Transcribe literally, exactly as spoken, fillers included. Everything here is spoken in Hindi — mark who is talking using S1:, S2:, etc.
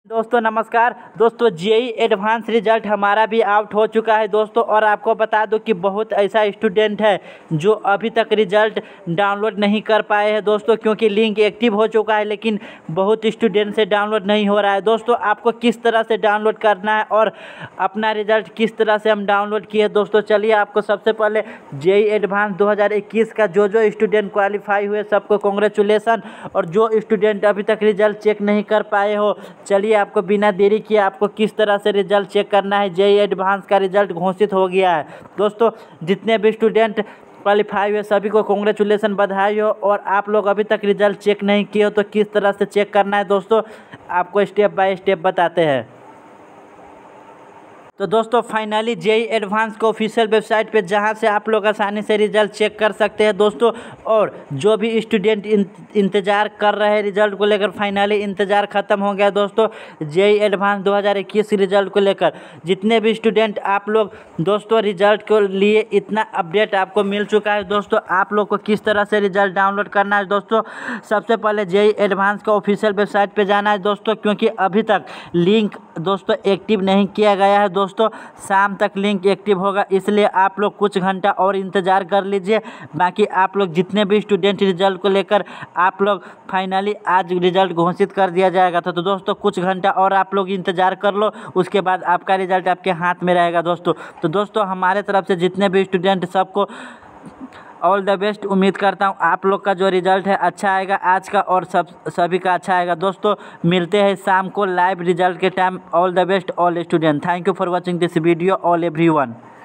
S1: दोस्तों नमस्कार दोस्तों, जेई एडवांस रिजल्ट हमारा भी आउट हो चुका है दोस्तों। और आपको बता दूं कि बहुत ऐसा स्टूडेंट है जो अभी तक रिजल्ट डाउनलोड नहीं कर पाए हैं दोस्तों, क्योंकि लिंक एक्टिव हो चुका है लेकिन बहुत स्टूडेंट से डाउनलोड नहीं हो रहा है दोस्तों। आपको किस तरह से डाउनलोड करना है और अपना रिजल्ट किस तरह से हम डाउनलोड किए दोस्तों, चलिए आपको सबसे पहले जेई एडवांस दो हज़ार इक्कीस का जो जो स्टूडेंट क्वालिफाई हुए सबको कॉन्ग्रेचुलेसन। और जो स्टूडेंट अभी तक रिजल्ट चेक नहीं कर पाए हो, चलिए आपको बिना देरी किए आपको किस तरह से रिजल्ट चेक करना है। जेई एडवांस का रिजल्ट घोषित हो गया है दोस्तों। जितने भी स्टूडेंट क्वालिफाई हुए सभी को कॉन्ग्रेचुलेसन, बधाई हो। और आप लोग अभी तक रिजल्ट चेक नहीं किए हो तो किस तरह से चेक करना है दोस्तों, आपको स्टेप बाय स्टेप बताते हैं। तो दोस्तों फाइनली जेई एडवांस को ऑफिशियल वेबसाइट पे जहां से आप लोग आसानी से रिजल्ट चेक कर सकते हैं दोस्तों। और जो भी स्टूडेंट इंतज़ार कर रहे हैं रिजल्ट को लेकर, फाइनली इंतज़ार ख़त्म हो गया दोस्तों जेई एडवांस दो हज़ार इक्कीस रिजल्ट को लेकर। जितने भी स्टूडेंट आप लोग दोस्तों रिजल्ट के लिए इतना अपडेट आपको मिल चुका है दोस्तों। आप लोग को किस तरह से रिजल्ट डाउनलोड करना है दोस्तों, सबसे पहले जेई एडवांस का ऑफिशियल वेबसाइट पर जाना है दोस्तों, क्योंकि अभी तक लिंक दोस्तों एक्टिव नहीं किया गया है दोस्तों। शाम तक लिंक एक्टिव होगा, इसलिए आप लोग कुछ घंटा और इंतज़ार कर लीजिए। बाकी आप लोग जितने भी स्टूडेंट रिजल्ट को लेकर आप लोग फाइनली आज रिजल्ट घोषित कर दिया जाएगा। तो, तो दोस्तों कुछ घंटा और आप लोग इंतज़ार कर लो, उसके बाद आपका रिजल्ट आपके हाथ में रहेगा दोस्तों। तो दोस्तों हमारे तरफ से जितने भी स्टूडेंट सबको ऑल द बेस्ट। उम्मीद करता हूँ आप लोग का जो रिजल्ट है अच्छा आएगा आज का, और सब सभी का अच्छा आएगा दोस्तों। मिलते हैं शाम को लाइव रिजल्ट के time. All the best all student. Thank you for watching this video all everyone.